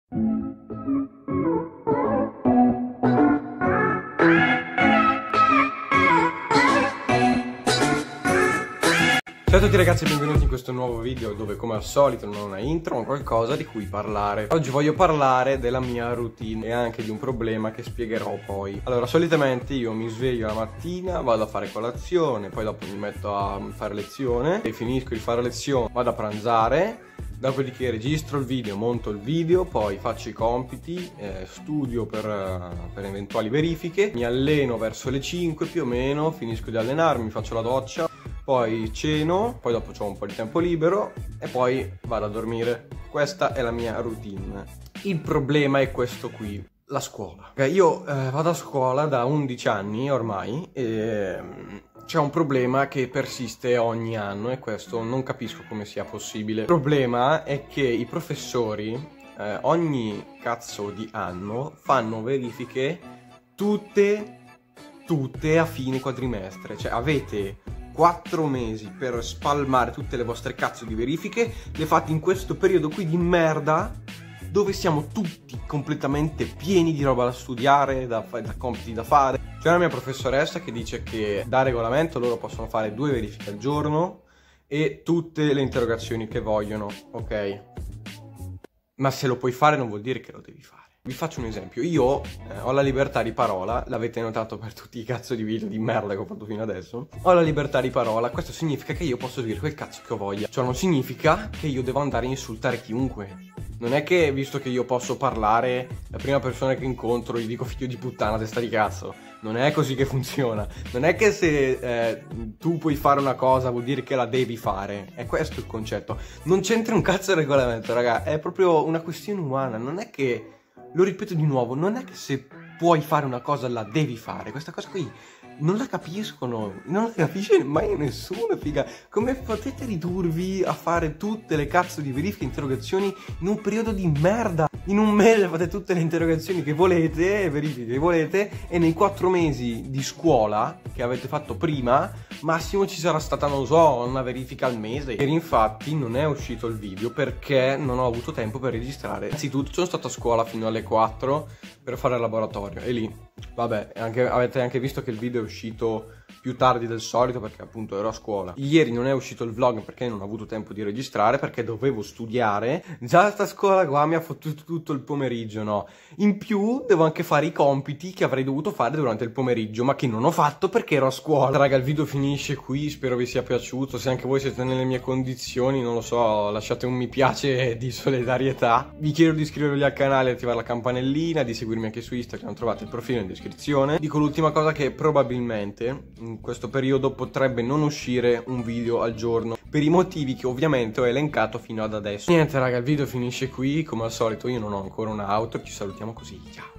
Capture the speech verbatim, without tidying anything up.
Ciao a tutti ragazzi e benvenuti in questo nuovo video dove come al solito non ho una intro ma qualcosa di cui parlare. Oggi voglio parlare della mia routine e anche di un problema che spiegherò poi. Allora, solitamente io mi sveglio la mattina, vado a fare colazione, poi dopo mi metto a fare lezione e finisco di fare lezione, vado a pranzare. Dopodiché registro il video, monto il video, poi faccio i compiti, eh, studio per, per eventuali verifiche, mi alleno verso le cinque più o meno, finisco di allenarmi, faccio la doccia, poi ceno, poi dopo ho un po' di tempo libero e poi vado a dormire. Questa è la mia routine. Il problema è questo qui, la scuola. Io eh, vado a scuola da undici anni ormai e c'è un problema che persiste ogni anno e questo non capisco come sia possibile. Il problema è che i professori eh, ogni cazzo di anno fanno verifiche tutte, tutte a fine quadrimestre. Cioè avete quattro mesi per spalmare tutte le vostre cazzo di verifiche, le fate in questo periodo qui di merda dove siamo tutti completamente pieni di roba da studiare, da, da compiti da fare. C'è una mia professoressa che dice che da regolamento loro possono fare due verifiche al giorno e tutte le interrogazioni che vogliono, ok? Ma se lo puoi fare non vuol dire che lo devi fare. Vi faccio un esempio, io eh, ho la libertà di parola, l'avete notato per tutti i cazzo di video di merda che ho fatto fino adesso. Ho la libertà di parola, questo significa che io posso dire quel cazzo che ho voglia. Cioè non significa che io devo andare a insultare chiunque. Non è che, visto che io posso parlare, la prima persona che incontro gli dico figlio di puttana, testa di cazzo. Non è così che funziona. Non è che se eh, tu puoi fare una cosa vuol dire che la devi fare. È questo il concetto. Non c'entra un cazzo il regolamento, raga. È proprio una questione umana. Non è che, lo ripeto di nuovo, non è che se puoi fare una cosa la devi fare. Questa cosa qui non la capiscono, non la capisce mai nessuno, figa. Come potete ridurvi a fare tutte le cazzo di verifiche e interrogazioni in un periodo di merda? In un mese fate tutte le interrogazioni che volete, e verifiche che volete, e nei quattro mesi di scuola che avete fatto prima, massimo ci sarà stata, non so, una verifica al mese. Ieri infatti non è uscito il video perché non ho avuto tempo per registrare. Innanzitutto sono stato a scuola fino alle quattro per fare il laboratorio e lì, vabbè, anche, avete anche visto che il video è uscito più tardi del solito perché appunto ero a scuola. Ieri non è uscito il vlog perché non ho avuto tempo di registrare perché dovevo studiare. Già sta scuola qua mi ha fottuto tutto il pomeriggio, no? In più devo anche fare i compiti che avrei dovuto fare durante il pomeriggio ma che non ho fatto perché ero a scuola. Raga, il video finisce qui, spero vi sia piaciuto. Se anche voi siete nelle mie condizioni, non lo so, lasciate un mi piace di solidarietà. Vi chiedo di iscrivervi al canale e attivare la campanellina, di seguirmi anche su Instagram, trovate il profilo in descrizione. Dico l'ultima cosa, che probabilmente in questo periodo potrebbe non uscire un video al giorno per i motivi che ovviamente ho elencato fino ad adesso. Niente raga, il video finisce qui, come al solito io non ho ancora un'outro, ci salutiamo così, ciao.